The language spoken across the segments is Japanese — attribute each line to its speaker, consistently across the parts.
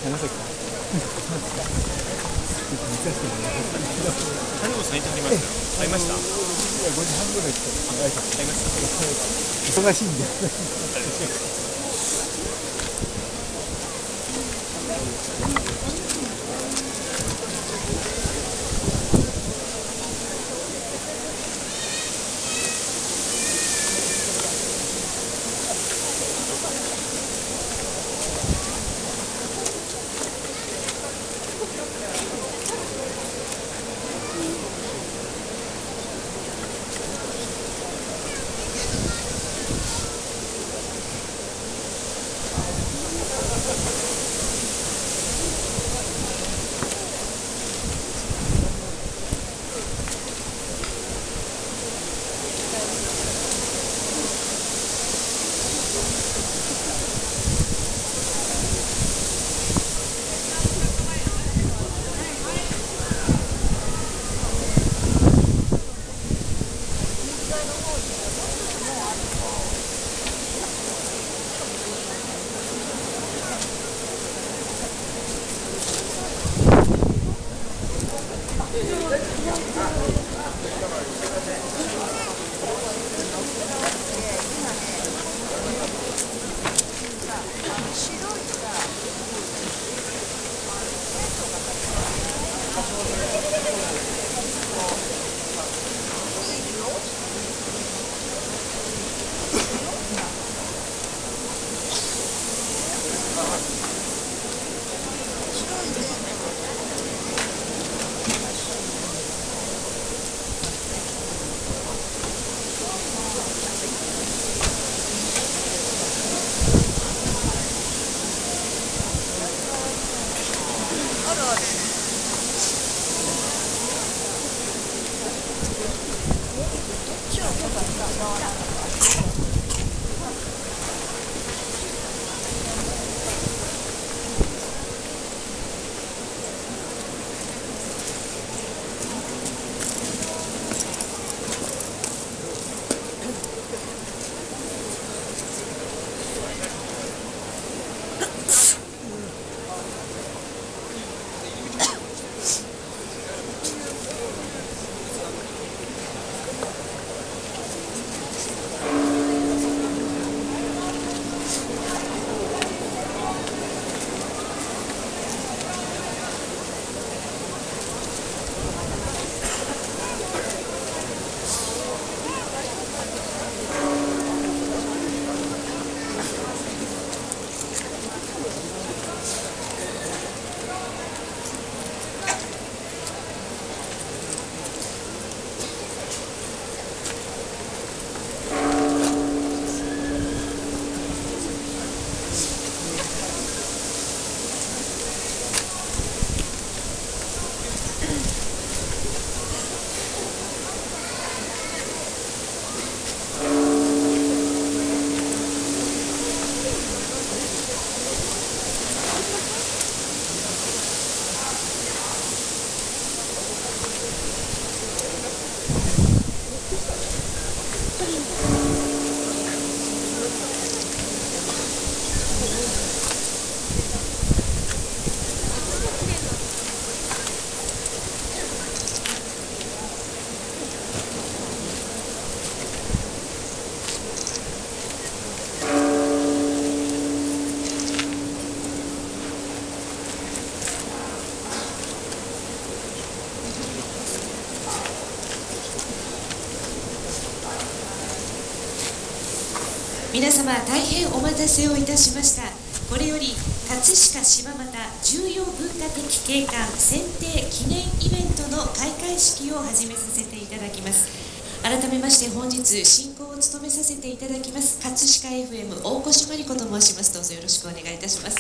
Speaker 1: 長崎か。
Speaker 2: 谷本さんいてはりましたよ。会いました。
Speaker 1: 5時半ぐらい来て
Speaker 2: 会いました。
Speaker 1: 忙しいんで。
Speaker 3: 皆様大変お待たせをいたしました。これより葛飾柴又重要文化的景観選定記念イベントの開会式を始めさせていただきます。改めまして本日進行を務めさせていただきます葛飾 FM 大越真理子と申します。どうぞよろしくお願いいたします。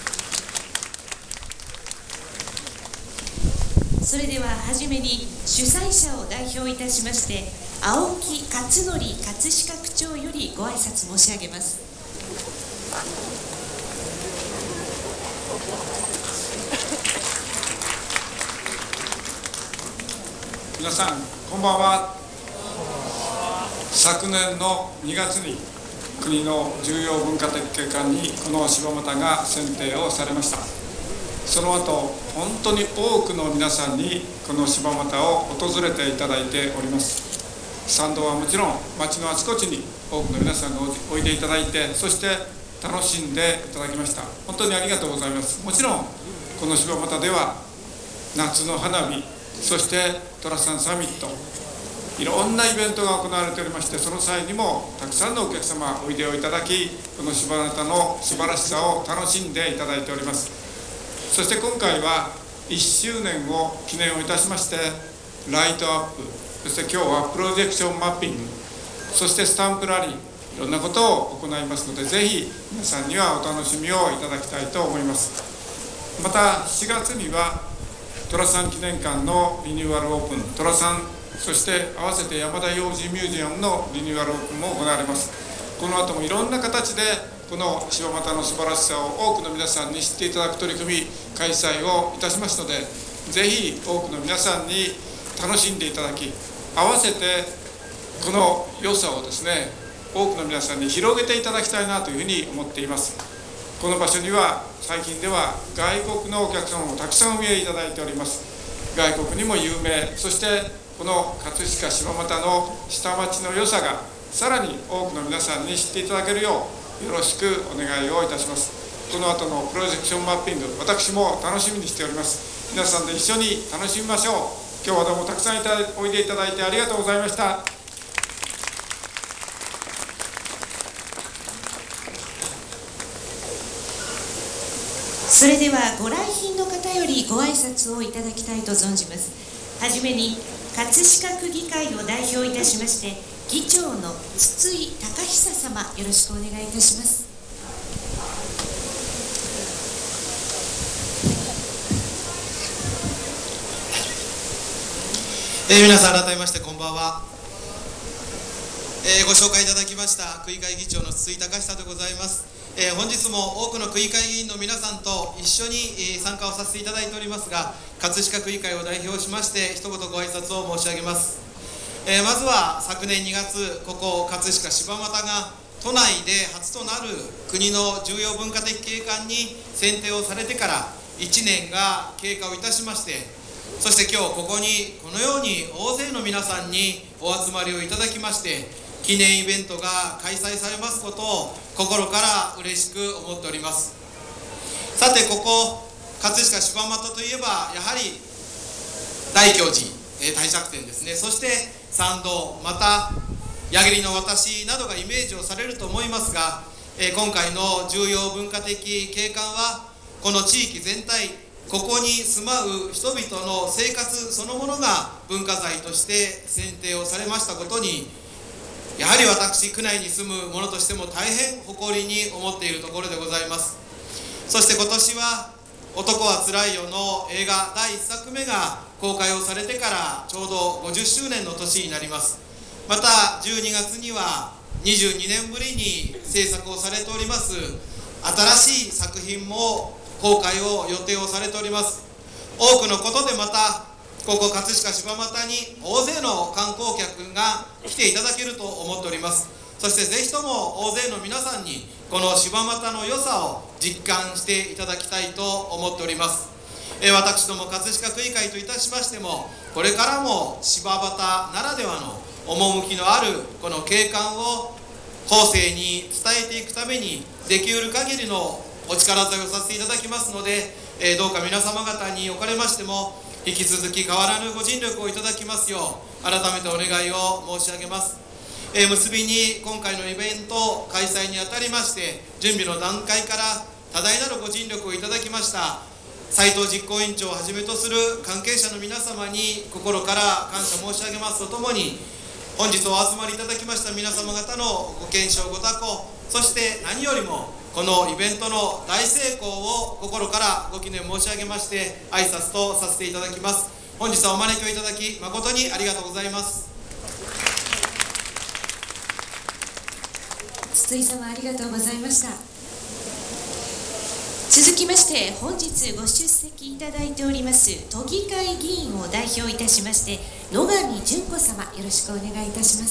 Speaker 3: それでははじめに主催者を代表いたしまして青木克則葛飾区長よりご挨拶申し上げます。
Speaker 4: 皆さんこんばんは。昨年の2月に国の重要文化的景観にこの柴又が選定をされました。 その後本当に多くの皆さんにこの柴又を訪れていただいております。参道はもちろん町のあちこちに多くの皆さんがおいでいただいて、そして楽しんでいただきました。本当にありがとうございます。もちろんこの柴又では夏の花火、そして寅さんサミット、いろんなイベントが行われておりまして、その際にもたくさんのお客様おいでをいただき、この柴又の素晴らしさを楽しんでいただいております。そして今回は1周年を記念をいたしまして、ライトアップ、そして今日はプロジェクションマッピング、そしてスタンプラリー、いろんなことを行いますので、ぜひ皆さんにはお楽しみをいただきたいと思います。また4月には寅さん記念館のリニューアルオープン、寅さん、そして合わせて山田洋次ミュージアムのリニューアルオープンも行われます。この後もいろんな形でこの柴又の素晴らしさを多くの皆さんに知っていただく取り組み開催をいたしますので、ぜひ多くの皆さんに楽しんでいただき、合わせてこの良さをですね、多くの皆さんに広げていただきたいなというふうに思っています。この場所には最近では外国のお客様もたくさんお見えいただいております。外国にも有名、そしてこの葛飾柴又の下町の良さがさらに多くの皆さんに知っていただけるようよろしくお願いをいたします。この後のプロジェクションマッピング、私も楽しみにしております。皆さんで一緒に楽しみましょう。今日はどうもたくさんおいでいただいてありがとうございました。
Speaker 3: それではご来賓の方よりご挨拶をいただきたいと存じます。はじめに葛飾区議会を代表いたしまして議長の筒井孝久様、よろしくお願いいたします。
Speaker 5: 皆さん改めましてこんばんは。ご紹介いただきました区議会議長の筒井孝久でございます。本日も多くの区議会議員の皆さんと一緒に参加をさせていただいておりますが、葛飾区議会を代表しまして一言ご挨拶を申し上げます。まずは昨年2月、ここ葛飾柴又が都内で初となる国の重要文化的景観に選定をされてから1年が経過をいたしまして、そして今日ここにこのように大勢の皆さんにお集まりをいただきまして記念イベントが開催されますことを心から嬉しく思っております。さて、ここ葛飾柴又といえばやはり大教寺、帝釈天ですね。そして参道、また矢切の渡しなどがイメージをされると思いますが、今回の重要文化的景観はこの地域全体、ここに住まう人々の生活そのものが文化財として選定をされましたことに、やはり私区内に住む者としても大変誇りに思っているところでございます。そして今年は男はつらいよの映画第1作目が公開をされてからちょうど50周年の年になります。また12月には22年ぶりに制作をされております新しい作品も公開を予定をされております。多くのことでまたここ葛飾柴又に大勢の観光客が来ていただけると思っております。そしてぜひとも大勢の皆さんにこの柴又の良さを実感していただきたいと思っております。私ども葛飾区議会といたしましてもこれからも柴又ならではの趣のあるこの景観を後世に伝えていくためにできうる限りのお力添えをさせていただきますので、どうか皆様方におかれましても引き続き変わらぬご尽力をいただきますよう改めてお願いを申し上げます。結びに今回のイベント開催にあたりまして準備の段階から多大なるご尽力をいただきました斉藤実行委員長をはじめとする関係者の皆様に心から感謝申し上げますとともに、本日お集まりいただきました皆様方のご健勝ご多幸、そして何よりもこのイベントの大成功を心からご記念申し上げまして挨拶とさせていただきます。本日はお招きをいただき誠にありがとうございます。
Speaker 3: 筒井様、ありがとうございました。続きまして本日ご出席いただいております都議会議員を代表いたしまして野上純子様、よろしくお願いいたします。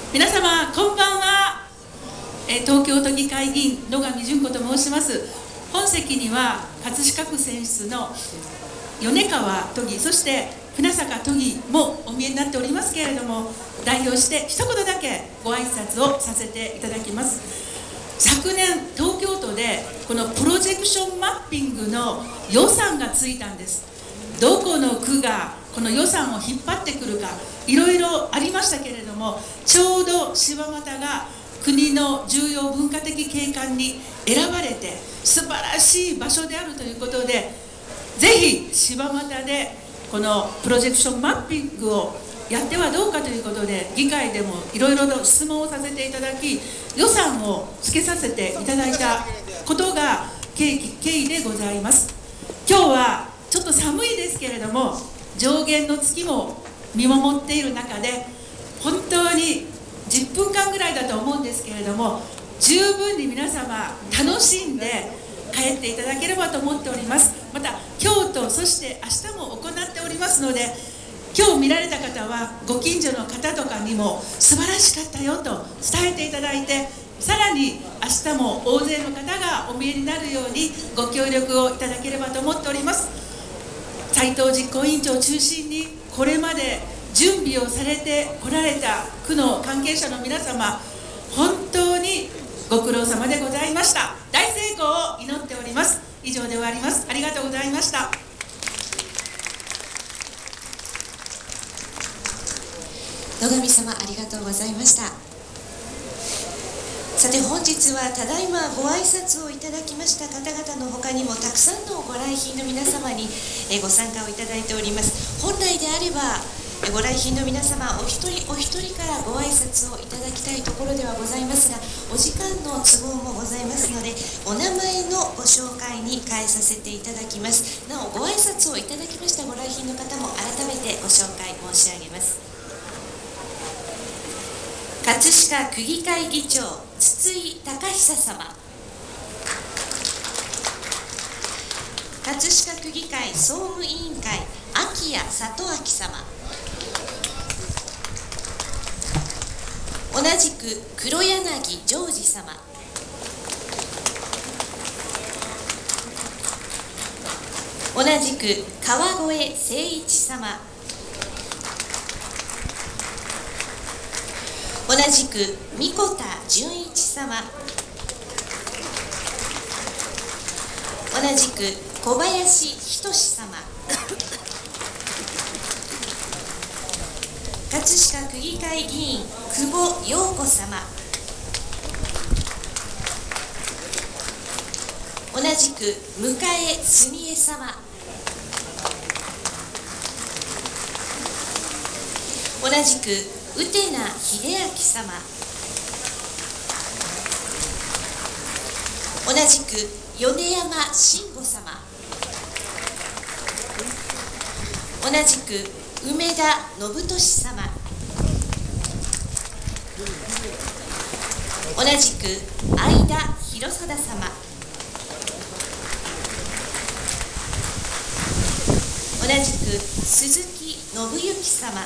Speaker 6: 皆様こんばんは。東京都議会議員野上純子と申します。本席には葛飾区選出の米川都議、そして船坂都議もお見えになっておりますけれども、代表して一言だけご挨拶をさせていただきます。昨年東京都でこのプロジェクションマッピングの予算がついたんです。どこの区がこの予算を引っ張ってくるか、いろいろありましたけれども、ちょうど柴又が国の重要文化的景観に選ばれて素晴らしい場所であるということで、ぜひ柴又でこのプロジェクションマッピングをやってはどうかということで、議会でもいろいろと質問をさせていただき、予算をつけさせていただいたことが経緯でございます。今日はちょっと寒いですけれども、上限の月も見守っている中で、本当に10分間ぐらいだと思うんですけれども、十分に皆様楽しんで帰っていただければと思っております。また今日とそして明日も行っておりますので、今日見られた方はご近所の方とかにも素晴らしかったよと伝えていただいて、さらに明日も大勢の方がお見えになるようにご協力をいただければと思っております。斉藤実行委員長を中心にこれまで準備をされてこられた区の関係者の皆様、本当にご苦労様でございました。大成功を祈っております。以上で終わります。ありがとうございました。
Speaker 3: 野上様、ありがとうございました。さて本日はただいまご挨拶をいただきました方々の他にも、たくさんのご来賓の皆様にご参加をいただいております。本来であればご来賓の皆様お一人お一人からご挨拶をいただきたいところではございますが、お時間の都合もございますので、お名前のご紹介に変えさせていただきます。なおご挨拶をいただきましたご来賓の方も改めてご紹介申し上げます。葛飾区議会議長筒井孝久様、葛飾区議会総務委員会秋谷里明様、同じく黒柳ジョージ様、同じく川越誠一様、同じく三子田純一様、同じく小林仁様、葛飾区議会議員久保陽子様、同じく向江澄江様、同じく宇手名秀明様、同じく米山慎吾様、同じく梅田信俊様、同じく相田博貞様、同じく鈴木信之様、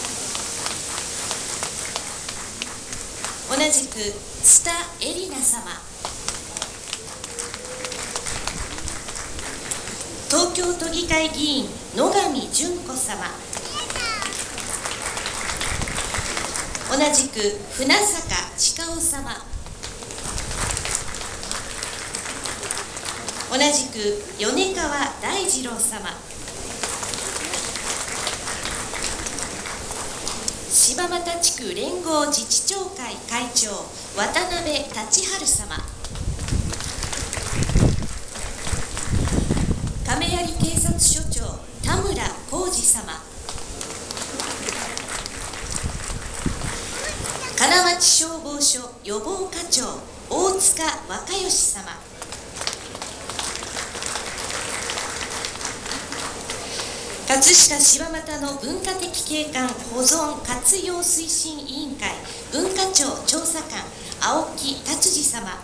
Speaker 3: 同じく津田恵里奈様、東京都議会議員野上純子様、同じく船坂千佳夫様、同じく米川大二郎様、柴又地区連合自治協会会長渡辺立治様、亀有警察署長田村浩二様、金町消防署予防課長大塚若義様、葛飾柴又の文化的景観保存活用推進委員会文化庁調査官青木達治様、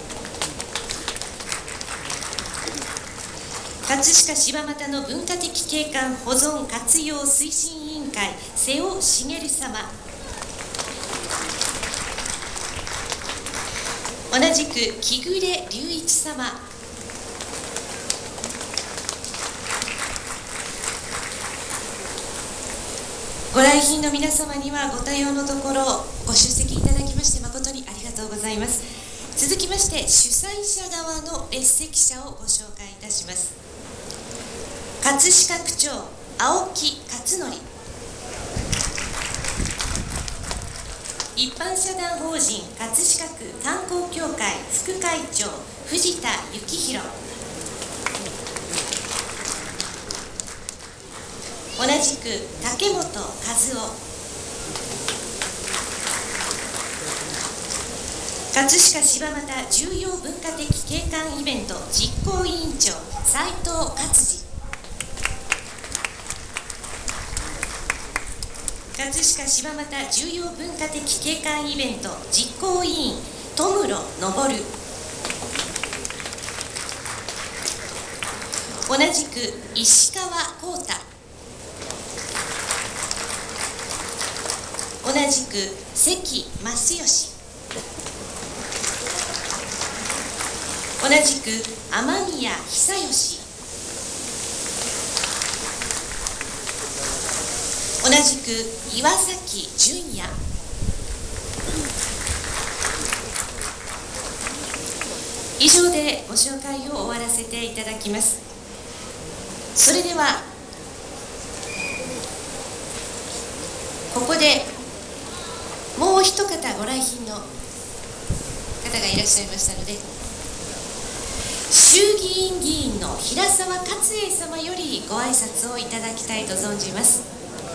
Speaker 3: 葛飾柴又の文化的景観保存活用推進委員会瀬尾茂様、 同じく木暮隆一様、ご来賓の皆様にはご多様のところご出席いただきまして誠にありがとうございます。続きまして主催者側の列席者をご紹介いたします。葛飾区長青木克則、一般社団法人葛飾区観光協会副会長藤田幸弘、同じく竹本和夫、葛飾柴又重要文化的景観イベント実行委員長斉藤勝次、葛飾柴又重要文化的景観イベント実行委員戸室昇、同じく石川幸太、同じく関正義、同じく雨宮久義、同じく岩崎純也、以上でご紹介を終わらせていただきます。それではここでもう一方ご来賓の方がいらっしゃいましたので、衆議院議員の平沢勝栄様よりご挨拶をいただきたいと存じます。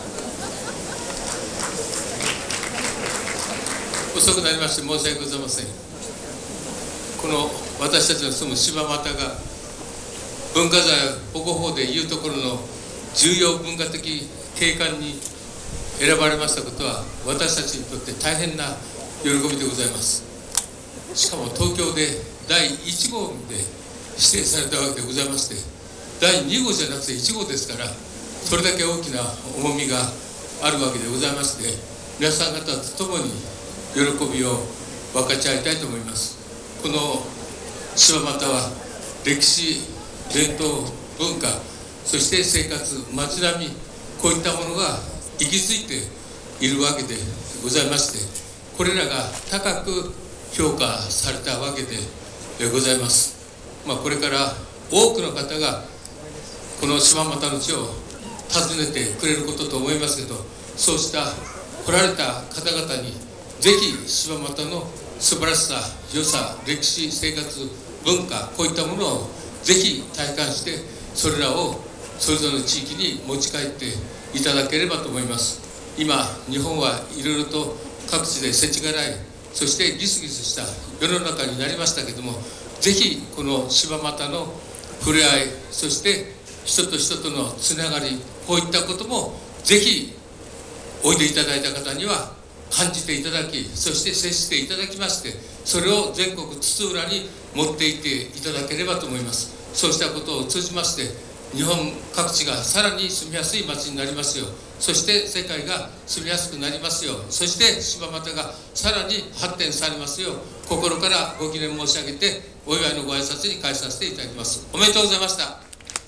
Speaker 7: 遅くなりまして申し訳ございません。この私たちの住む柴又が文化財保護法でいうところの重要文化的景観に選ばれましたことは私たちにとって大変な喜びでございます。しかも東京で第1号で指定されたわけでございまして、第2号じゃなくて1号ですから、それだけ大きな重みがあるわけでございまして、皆さん方と共に喜びを分かち合いたいと思います。この柴又は歴史、伝統、文化、そして生活、街並み、こういったものが息づいているわけでございまして、これらが高く評価されたわけでございます。これから多くの方がこの柴又の地を訪ねてくれることと思いますけど、そうした来られた方々にぜひ柴又の素晴らしさ、良さ、歴史、生活、文化、こういったものをぜひ体感して、それらをそれぞれの地域に持ち帰っていただければと思います。今日本はいろいろと各地で世知辛い、そしてギスギスした世の中になりましたけども、ぜひこの柴又の触れ合い、そして人と人とのつながり、こういったこともぜひおいでいただいた方には感じていただき、そして接していただきまして、それを全国津々浦に持っていっていただければと思います。そうしたことを通じまして、日本各地がさらに住みやすい街になりますよう、そして世界が住みやすくなりますよう、そして柴又がさらに発展されますよう、心からご祈念申し上げて、お祝いのご挨拶に返させていただきます。おめでとうございました。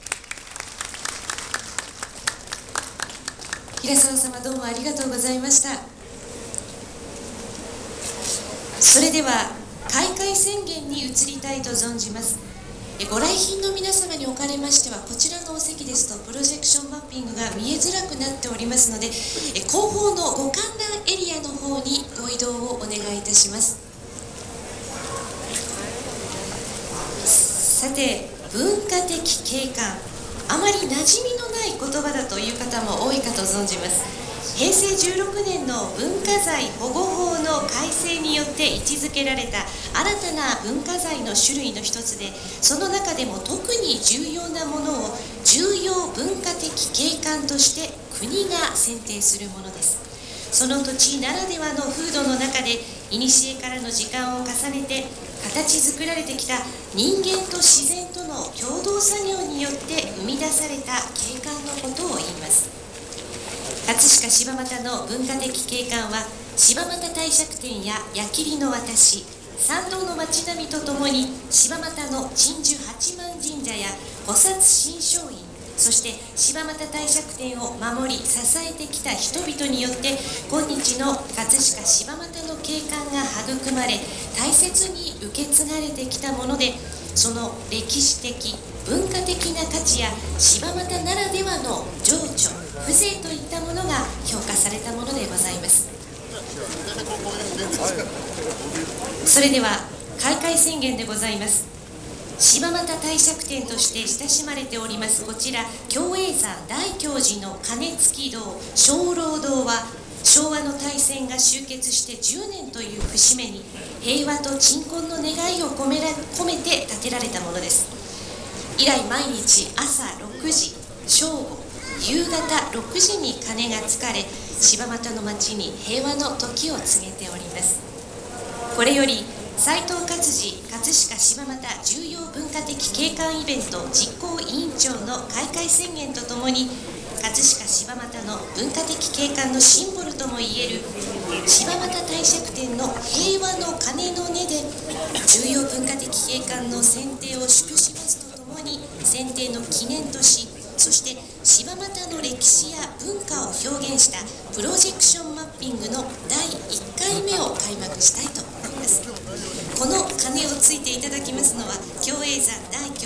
Speaker 3: 平沢様、どうもありがとうございました。それでは開会宣言に移りたいと存じます。ご来賓の皆様におかれましては、こちらのお席ですとプロジェクションマッピングが見えづらくなっておりますので、後方のご観覧エリアの方にご移動をお願いいたします。さて、文化的景観、あまり馴染みのない言葉だという方も多いかと存じます。平成16年の文化財保護法の改正によって位置づけられた新たな文化財の種類の一つで、その中でも特に重要なものを重要文化的景観として国が選定するものです。その土地ならではの風土の中で、古からの時間を重ねて形作られてきた人間と自然との共同作業によって生み出された景観のことを言います。葛飾柴又の文化的景観は、柴又帝釈天や矢切の渡し、 参道の街並みとともに柴又の鎮守八幡神社や菩薩新勝院、そして柴又帝釈天を守り支えてきた人々によって今日の葛飾柴又の景観が育まれ大切に受け継がれてきたもので、その歴史的文化的な価値や柴又ならではの情緒風情といったものが評価されたものでございます。それでは開会宣言でございます。柴又帝釈天として親しまれておりますこちら共栄山大教寺の鐘つき堂鐘楼堂は、昭和の大戦が終結して10年という節目に平和と鎮魂の願いを込めて建てられたものです。以来毎日朝6時正午夕方6時に鐘がつかれ、柴又の町に平和の時を告げております。これより斉藤勝次葛飾柴又重要文化的景観イベント実行委員長の開会宣言とともに、葛飾柴又の文化的景観のシンボルともいえる柴又帝釈天の平和の鐘の音で重要文化的景観の選定を祝しますとともに、選定の記念とし、そして柴又の歴史や文化を表現したプロジェクションマッピングの第1回目を開幕したいと思います。この鐘をついていただきますのは共栄山大教